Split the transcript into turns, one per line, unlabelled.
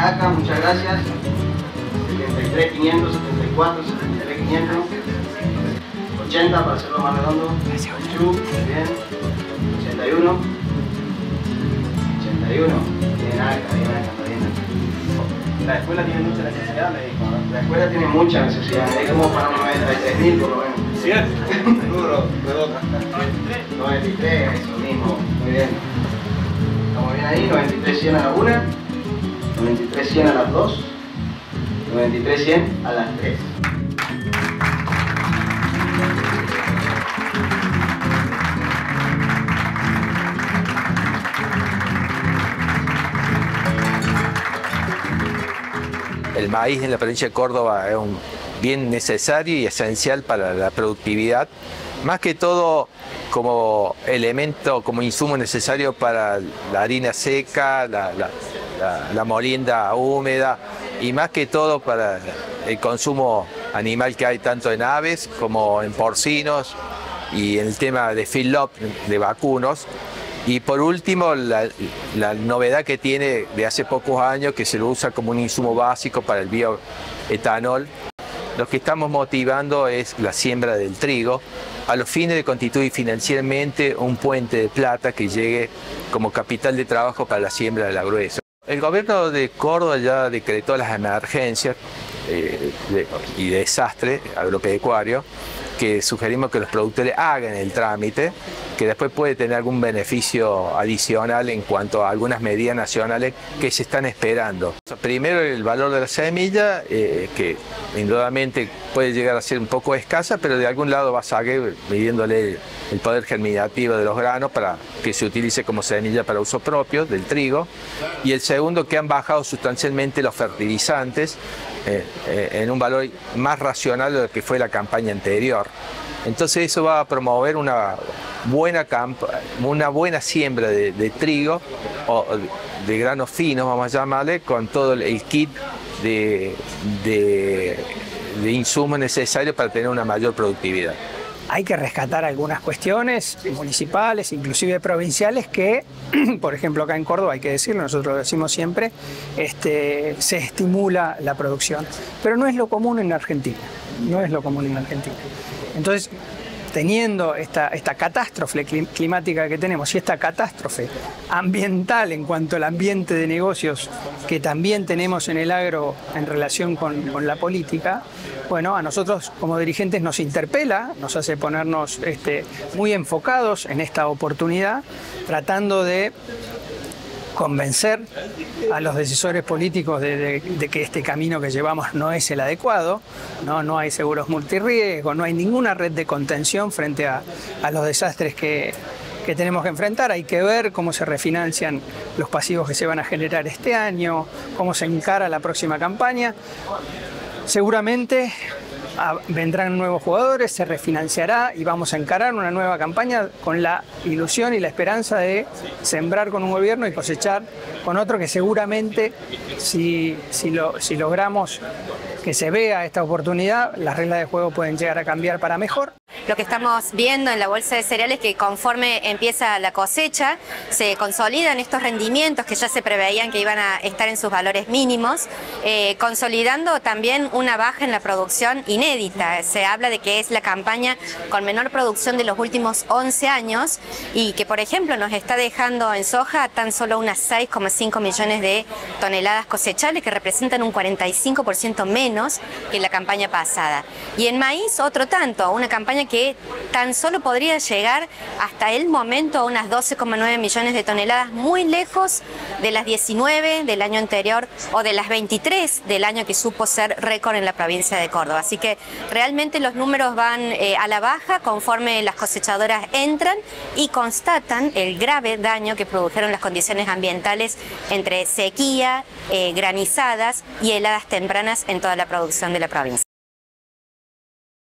acá, muchas gracias. 73.500, 74, 73.500. 80 para hacerlo más redondo. 82, bien. 81. 81. Bien acá, bien acá, bien. La escuela tiene mucha necesidad, me dijo, ¿no? La escuela tiene mucha necesidad, es como para 93.000 por lo menos.
¿Cierto? Seguro, redondo.
93, eso mismo, muy bien. Estamos bien ahí, 93.100 a la 1, 93.100 a las 2, 93.100 a las 3.
El maíz en la provincia de Córdoba es un bien necesario y esencial para la productividad, más que todo como elemento, como insumo necesario para la harina seca, la molienda húmeda y más que todo para el consumo animal que hay tanto en aves como en porcinos y en el tema de feedlot, de vacunos. Y por último, la novedad que tiene de hace pocos años, que se lo usa como un insumo básico para el bioetanol. Lo que estamos motivando es la siembra del trigo, a los fines de constituir financieramente un puente de plata que llegue como capital de trabajo para la siembra del agrueso. El gobierno de Córdoba ya decretó las emergencias y desastre agropecuario, que sugerimos que los productores hagan el trámite, que después puede tener algún beneficio adicional en cuanto a algunas medidas nacionales que se están esperando. Primero, el valor de la semilla, que indudablemente puede llegar a ser un poco escasa, pero de algún lado va a salir midiéndole el poder germinativo de los granos para que se utilice como semilla para uso propio del trigo. Y el segundo, que han bajado sustancialmente los fertilizantes en un valor más racional de lo que fue la campaña anterior. Entonces eso va a promover una buena siembra de trigo o de granos finos, vamos a llamarle, con todo el kit de insumos necesarios para tener una mayor productividad.
Hay que rescatar algunas cuestiones municipales, inclusive provinciales, que, por ejemplo, acá en Córdoba, hay que decirlo, nosotros lo decimos siempre, se estimula la producción. Pero no es lo común en Argentina, no es lo común en Argentina. Entonces, teniendo esta catástrofe climática que tenemos y esta catástrofe ambiental en cuanto al ambiente de negocios que también tenemos en el agro en relación con la política, bueno, a nosotros como dirigentes nos interpela, nos hace ponernos muy enfocados en esta oportunidad, tratando de convencer a los decisores políticos de que este camino que llevamos no es el adecuado, no hay seguros multirriesgo, no hay ninguna red de contención frente a los desastres que tenemos que enfrentar. Hay que ver cómo se refinancian los pasivos que se van a generar este año, cómo se encara la próxima campaña. Seguramente vendrán nuevos jugadores, se refinanciará y vamos a encarar una nueva campaña con la ilusión y la esperanza de sembrar con un gobierno y cosechar con otro, que seguramente si logramos que se vea esta oportunidad, las reglas de juego pueden llegar a cambiar para mejor.
Lo que estamos viendo en la bolsa de cereales es que conforme empieza la cosecha, se consolidan estos rendimientos que ya se preveían que iban a estar en sus valores mínimos, consolidando también una baja en la producción inédita. Se habla de que es la campaña con menor producción de los últimos 11 años y que, por ejemplo, nos está dejando en soja tan solo unas 6,5 millones de toneladas cosechables, que representan un 45% menos que la campaña pasada. Y en maíz otro tanto, una campaña que tan solo podría llegar hasta el momento a unas 12,9 millones de toneladas, muy lejos de las 19 del año anterior o de las 23 del año que supo ser récord en la provincia de Córdoba. Así que realmente los números van a la baja conforme las cosechadoras entran y constatan el grave daño que produjeron las condiciones ambientales entre sequía, granizadas y heladas tempranas en toda la producción de la provincia.